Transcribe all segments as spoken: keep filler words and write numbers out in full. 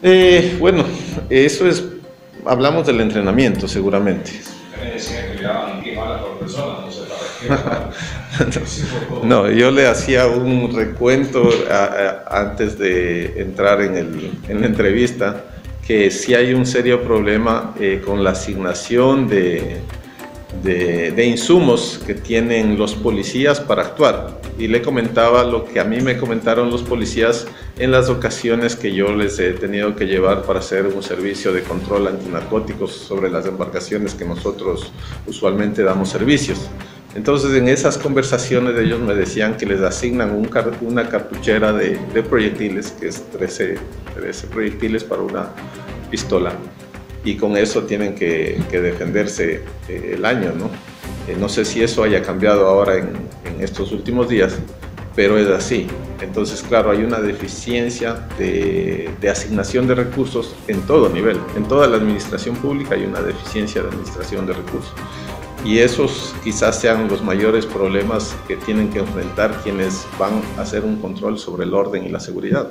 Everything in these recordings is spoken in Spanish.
Eh, bueno, eso es, hablamos del entrenamiento seguramente. Me decían que le daban diez balas por persona, no sé para qué. No, yo le hacía un recuento a, a, antes de entrar en, el, en la entrevista, que sí hay un serio problema eh, con la asignación de, de, de insumos que tienen los policías para actuar. Y le comentaba lo que a mí me comentaron los policías en las ocasiones que yo les he tenido que llevar para hacer un servicio de control antinarcóticos sobre las embarcaciones que nosotros usualmente damos servicios. Entonces, en esas conversaciones ellos me decían que les asignan un car una cartuchera de, de proyectiles, que es trece, trece proyectiles para una pistola, y con eso tienen que, que defenderse eh, el año, ¿no? Eh, no sé si eso haya cambiado ahora en, en estos últimos días, pero es así. Entonces, claro, hay una deficiencia de, de asignación de recursos en todo nivel. En toda la administración pública hay una deficiencia de administración de recursos. Y esos quizás sean los mayores problemas que tienen que enfrentar quienes van a hacer un control sobre el orden y la seguridad.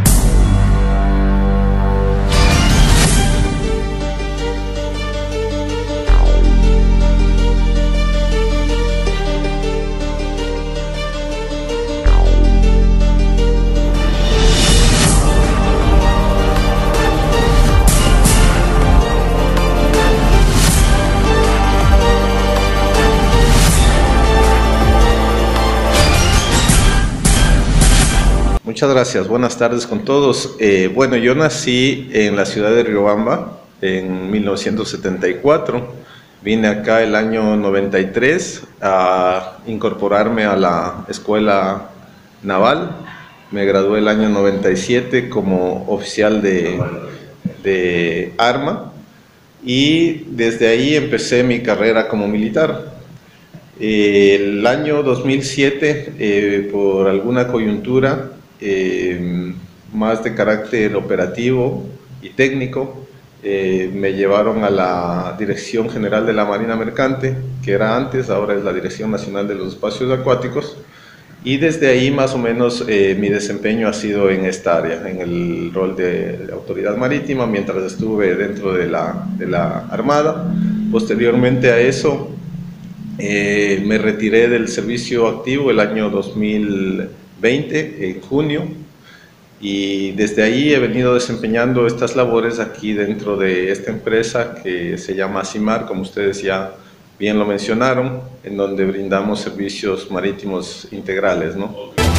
Muchas gracias, buenas tardes con todos. Eh, bueno, yo nací en la ciudad de Riobamba en mil novecientos setenta y cuatro. Vine acá el año noventa y tres a incorporarme a la escuela naval. Me gradué el año noventa y siete como oficial de, de arma y desde ahí empecé mi carrera como militar. El año dos mil siete, eh, por alguna coyuntura, Eh, más de carácter operativo y técnico, eh, me llevaron a la Dirección General de la Marina Mercante, que era antes, ahora es la Dirección Nacional de los Espacios Acuáticos, y desde ahí más o menos eh, mi desempeño ha sido en esta área, en el rol de autoridad marítima, mientras estuve dentro de la, de la Armada. Posteriormente a eso, eh, me retiré del servicio activo el año dos mil veinte, en junio, y desde ahí he venido desempeñando estas labores aquí dentro de esta empresa que se llama CIMAR, como ustedes ya bien lo mencionaron, en donde brindamos servicios marítimos integrales, ¿no?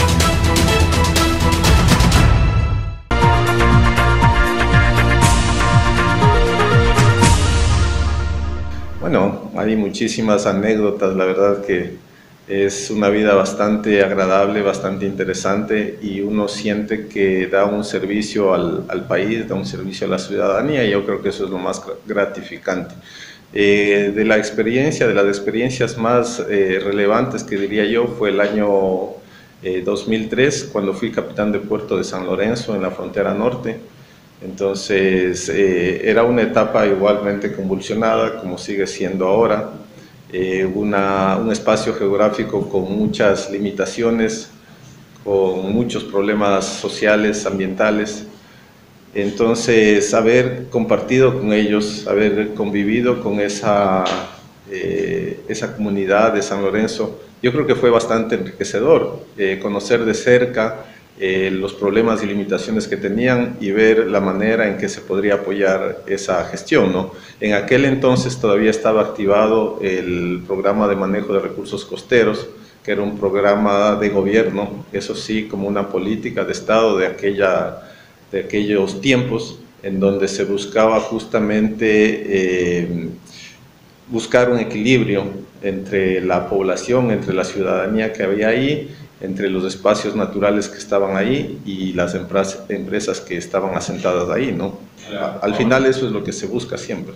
Bueno, hay muchísimas anécdotas, la verdad que es una vida bastante agradable, bastante interesante, y uno siente que da un servicio al, al país, da un servicio a la ciudadanía, y yo creo que eso es lo más gratificante. Eh, de la experiencia, de las experiencias más eh, relevantes que diría yo, fue el año eh, dos mil tres, cuando fui capitán de puerto de San Lorenzo en la frontera norte. Entonces eh, era una etapa igualmente convulsionada, como sigue siendo ahora. Eh, una, un espacio geográfico con muchas limitaciones, con muchos problemas sociales, ambientales. Entonces, haber compartido con ellos, haber convivido con esa, eh, esa comunidad de San Lorenzo, yo creo que fue bastante enriquecedor, eh, conocer de cerca eh, los problemas y limitaciones que tenían y ver la manera en que se podría apoyar esa gestión, ¿no? En aquel entonces todavía estaba activado el programa de manejo de recursos costeros, que era un programa de gobierno, eso sí, como una política de Estado de, aquella, de aquellos tiempos, en donde se buscaba justamente eh, buscar un equilibrio entre la población, entre la ciudadanía que había ahí, entre los espacios naturales que estaban ahí y las empresas que estaban asentadas ahí, ¿no? Al final eso es lo que se busca siempre.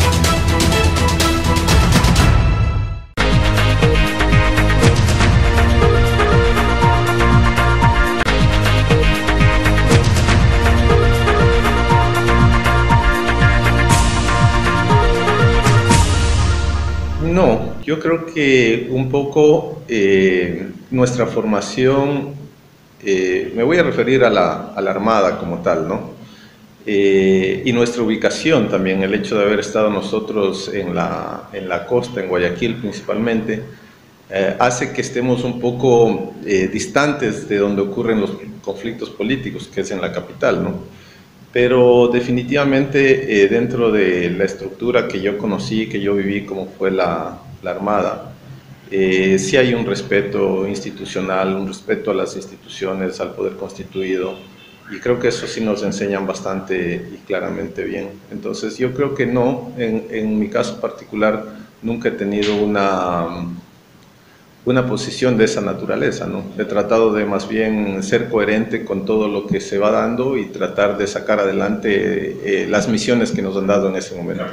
No, yo creo que un poco eh, nuestra formación, eh, me voy a referir a la, a la Armada como tal, ¿no? eh, y nuestra ubicación también, el hecho de haber estado nosotros en la, en la costa, en Guayaquil principalmente, eh, hace que estemos un poco eh, distantes de donde ocurren los conflictos políticos, que es en la capital, ¿no? Pero definitivamente eh, dentro de la estructura que yo conocí, que yo viví, como fue la, la Armada, eh, sí hay un respeto institucional, un respeto a las instituciones, al poder constituido, y creo que eso sí nos enseñan bastante y claramente bien. Entonces yo creo que no, en, en mi caso particular, nunca he tenido una, una posición de esa naturaleza, ¿no? He tratado de más bien ser coherente con todo lo que se va dando y tratar de sacar adelante eh, las misiones que nos han dado en ese momento.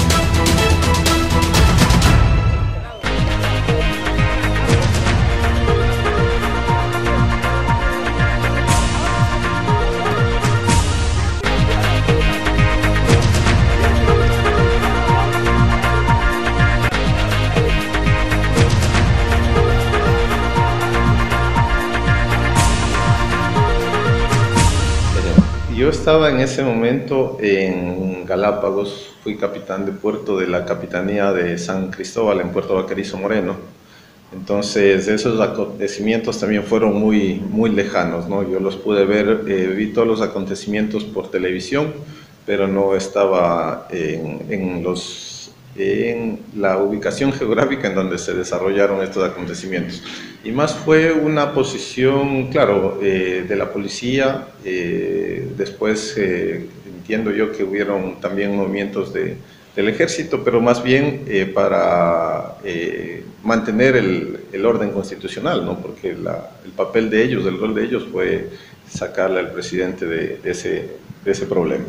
Yo estaba en ese momento en Galápagos, fui capitán de puerto de la Capitanía de San Cristóbal en Puerto Baquerizo Moreno. Entonces esos acontecimientos también fueron muy, muy lejanos, ¿no? Yo los pude ver, eh, vi todos los acontecimientos por televisión, pero no estaba en, en, los, en la ubicación geográfica en donde se desarrollaron estos acontecimientos. Y más fue una posición, claro, eh, de la policía. Eh, después eh, entiendo yo que hubieron también movimientos de, del ejército, pero más bien eh, para eh, mantener el, el orden constitucional, ¿no? Porque la, el papel de ellos, el rol de ellos fue sacarle al presidente de, de, ese, de ese problema.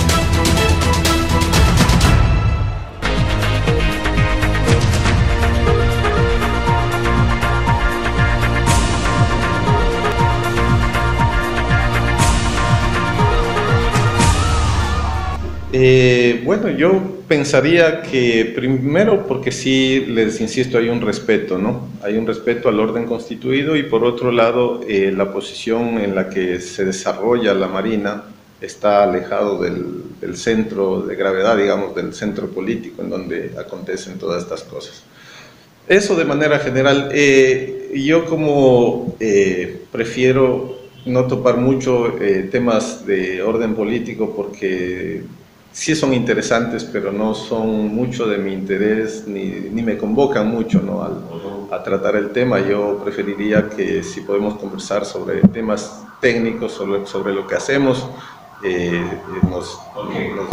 Eh, bueno, yo pensaría que primero porque sí, les insisto, hay un respeto, ¿no? Hay un respeto al orden constituido y por otro lado, eh, la posición en la que se desarrolla la Marina está alejado del, del centro de gravedad, digamos, del centro político en donde acontecen todas estas cosas. Eso de manera general. Eh, yo como eh, prefiero no topar mucho eh, temas de orden político porque sí son interesantes, pero no son mucho de mi interés, ni, ni me convocan mucho, ¿no? Al, a tratar el tema. Yo preferiría que si podemos conversar sobre temas técnicos, sobre, sobre lo que hacemos, eh, nos, Okay. nos...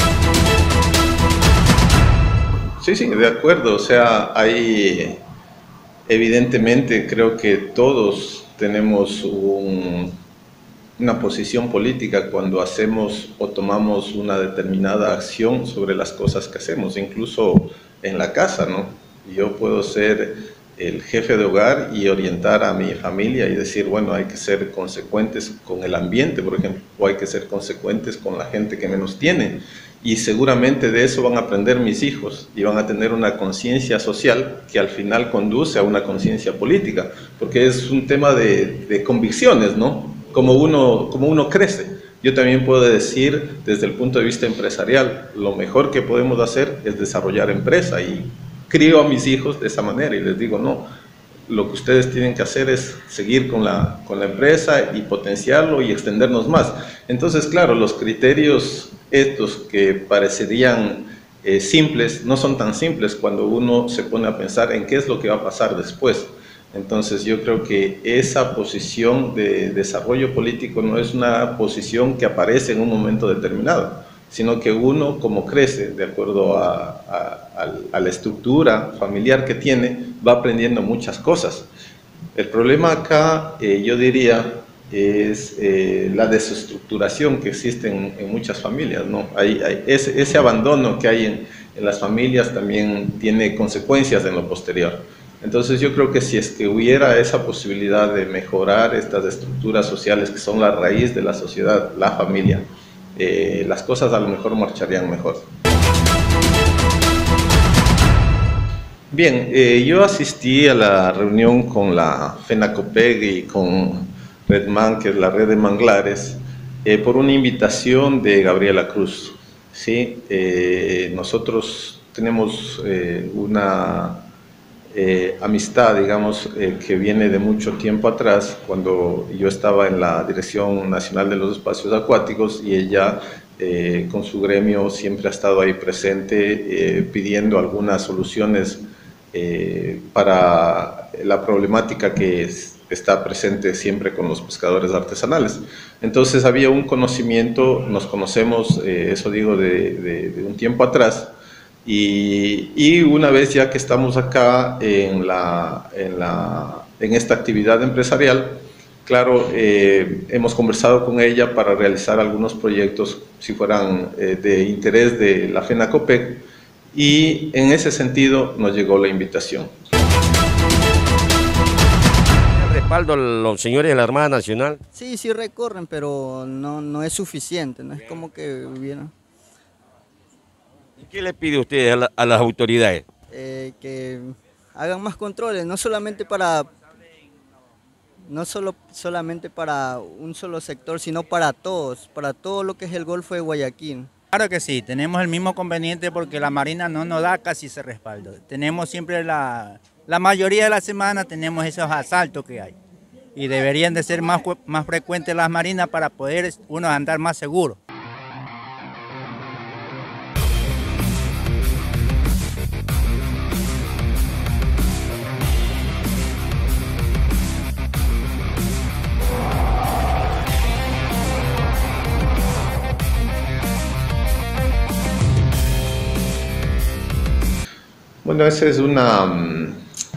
Sí, sí, de acuerdo. O sea, hay, evidentemente, creo que todos tenemos un... una posición política cuando hacemos o tomamos una determinada acción sobre las cosas que hacemos, incluso en la casa, ¿no? Yo puedo ser el jefe de hogar y orientar a mi familia y decir, bueno, hay que ser consecuentes con el ambiente, por ejemplo, o hay que ser consecuentes con la gente que menos tiene. Y seguramente de eso van a aprender mis hijos y van a tener una conciencia social que al final conduce a una conciencia política, porque es un tema de, de convicciones, ¿no? Como uno, como uno crece. Yo también puedo decir, desde el punto de vista empresarial, lo mejor que podemos hacer es desarrollar empresa, y crío a mis hijos de esa manera y les digo, no, lo que ustedes tienen que hacer es seguir con la, con la empresa y potenciarlo y extendernos más. Entonces, claro, los criterios estos que parecerían eh, simples, no son tan simples cuando uno se pone a pensar en qué es lo que va a pasar después. Entonces yo creo que esa posición de desarrollo político no es una posición que aparece en un momento determinado, sino que uno, como crece, de acuerdo a, a, a la estructura familiar que tiene, va aprendiendo muchas cosas. El problema acá, eh, yo diría, es eh, la desestructuración que existe en, en muchas familias, ¿no? Hay, hay ese, ese abandono que hay en, en las familias también tiene consecuencias en lo posterior. Entonces yo creo que si es que hubiera esa posibilidad de mejorar estas estructuras sociales que son la raíz de la sociedad, la familia, eh, las cosas a lo mejor marcharían mejor. Bien, eh, yo asistí a la reunión con la FENACOPEG y con Redman, que es la red de manglares, eh, por una invitación de Gabriela Cruz. ¿Sí? Eh, nosotros tenemos eh, una eh, amistad, digamos, eh, que viene de mucho tiempo atrás, cuando yo estaba en la Dirección Nacional de los Espacios Acuáticos y ella eh, con su gremio siempre ha estado ahí presente eh, pidiendo algunas soluciones eh, para la problemática que es, está presente siempre con los pescadores artesanales. Entonces había un conocimiento, nos conocemos, eh, eso digo, de, de, de un tiempo atrás, y, y una vez ya que estamos acá en, la, en, la, en esta actividad empresarial, claro, eh, hemos conversado con ella para realizar algunos proyectos, si fueran eh, de interés de la FENACOPEC, y en ese sentido nos llegó la invitación. ¿Respaldo a los señores de la Armada Nacional? Sí, sí recorren, pero no, no es suficiente, no es como que hubiera... ¿Y qué le pide usted a, la, a las autoridades? Eh, que hagan más controles, no solamente para, no solo, solamente para un solo sector, sino para todos, para todo lo que es el Golfo de Guayaquil. Claro que sí, tenemos el mismo conveniente porque la Marina no nos da casi ese respaldo. Tenemos siempre la, la mayoría de la semana tenemos esos asaltos que hay. Y deberían de ser más, más frecuentes las marinas para poder uno andar más seguro. Bueno, esa es una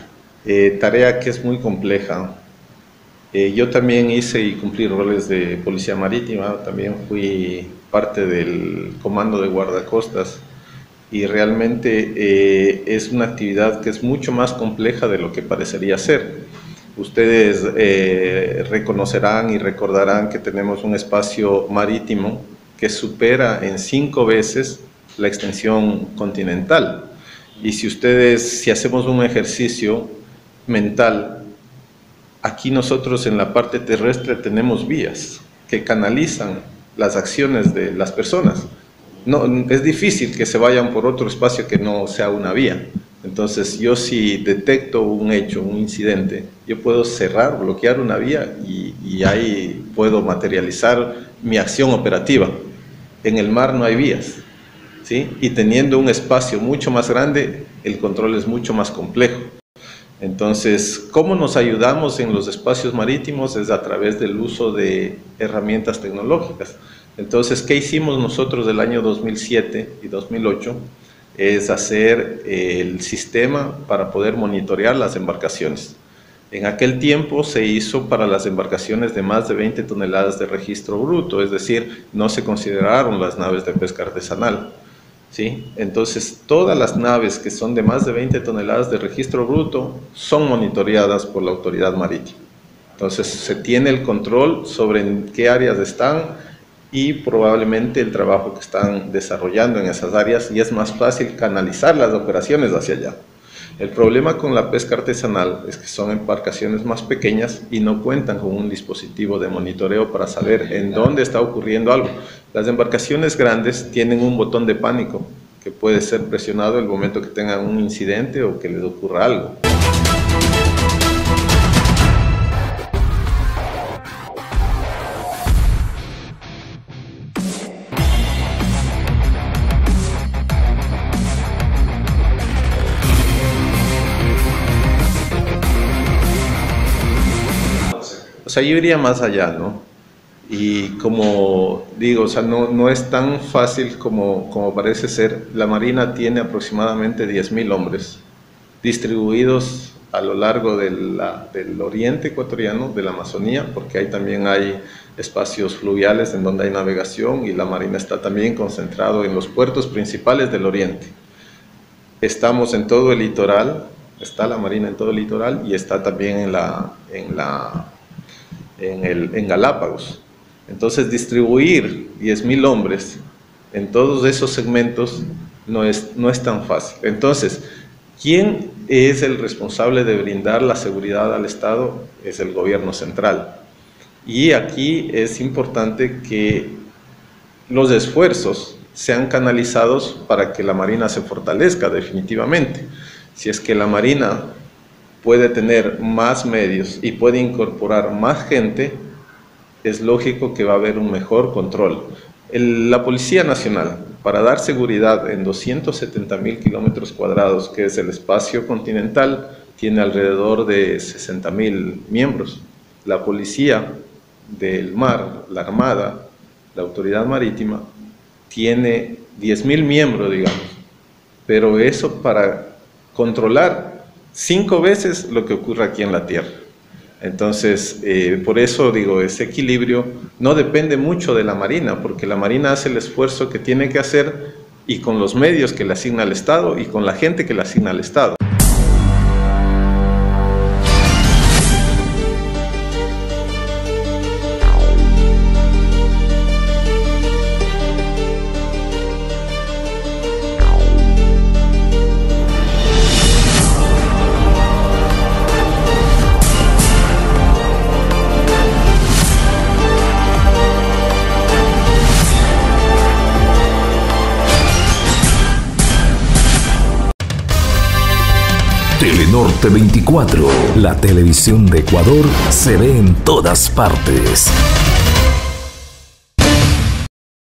eh, tarea que es muy compleja. Eh, yo también hice y cumplí roles de policía marítima, también fui parte del comando de guardacostas y realmente eh, es una actividad que es mucho más compleja de lo que parecería ser. Ustedes eh, reconocerán y recordarán que tenemos un espacio marítimo que supera en cinco veces la extensión continental. Y si ustedes, si hacemos un ejercicio mental, aquí nosotros en la parte terrestre tenemos vías que canalizan las acciones de las personas. No, es difícil que se vayan por otro espacio que no sea una vía. Entonces yo si detecto un hecho, un incidente, yo puedo cerrar, bloquear una vía y, y ahí puedo materializar mi acción operativa. En el mar no hay vías. ¿Sí? Y teniendo un espacio mucho más grande, el control es mucho más complejo. Entonces, ¿cómo nos ayudamos en los espacios marítimos? Es a través del uso de herramientas tecnológicas. Entonces, ¿qué hicimos nosotros del año dos mil siete y dos mil ocho? Es hacer el sistema para poder monitorear las embarcaciones. En aquel tiempo se hizo para las embarcaciones de más de veinte toneladas de registro bruto, es decir, no se consideraron las naves de pesca artesanal. ¿Sí? Entonces, todas las naves que son de más de veinte toneladas de registro bruto son monitoreadas por la autoridad marítima. Entonces, se tiene el control sobre en qué áreas están y probablemente el trabajo que están desarrollando en esas áreas, y es más fácil canalizar las operaciones hacia allá. El problema con la pesca artesanal es que son embarcaciones más pequeñas y no cuentan con un dispositivo de monitoreo para saber en dónde está ocurriendo algo. Las embarcaciones grandes tienen un botón de pánico que puede ser presionado el momento que tengan un incidente o que les ocurra algo. O sea, yo iría más allá, ¿no? Y como digo, o sea, no, no es tan fácil como, como parece ser. La Marina tiene aproximadamente diez mil hombres distribuidos a lo largo de la, del oriente ecuatoriano, de la Amazonía, porque ahí también hay espacios fluviales en donde hay navegación y la Marina está también concentrado en los puertos principales del oriente. Estamos en todo el litoral, está la Marina en todo el litoral y está también en la... En la En, el, en Galápagos. Entonces, distribuir diez mil hombres en todos esos segmentos no es, no es tan fácil. Entonces, ¿quién es el responsable de brindar la seguridad al Estado? Es el gobierno central. Y aquí es importante que los esfuerzos sean canalizados para que la Marina se fortalezca definitivamente. Si es que la Marina puede tener más medios y puede incorporar más gente, es lógico que va a haber un mejor control. El, la Policía Nacional, para dar seguridad en doscientos setenta mil kilómetros cuadrados, que es el espacio continental, tiene alrededor de sesenta mil miembros. La Policía del Mar, la Armada, la Autoridad Marítima, tiene diez mil miembros, digamos, pero eso para controlar cinco veces lo que ocurre aquí en la Tierra. Entonces, eh, por eso digo, ese equilibrio no depende mucho de la Marina, porque la Marina hace el esfuerzo que tiene que hacer y con los medios que le asigna el Estado y con la gente que le asigna el Estado. Telenorte veinticuatro, la televisión de Ecuador se ve en todas partes.